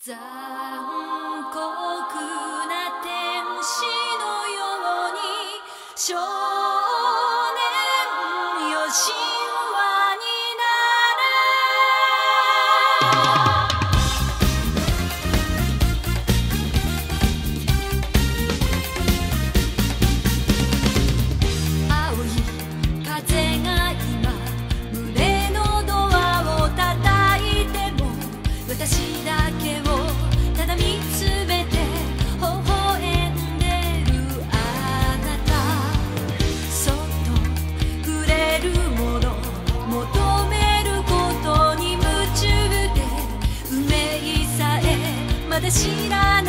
残酷な天使のように少年よ神話になれ青い風が今胸のドアを叩いても私だけをただ見つめて微笑んでるあなたそっと触れるもの求めることに夢中で運命さえまだ知らない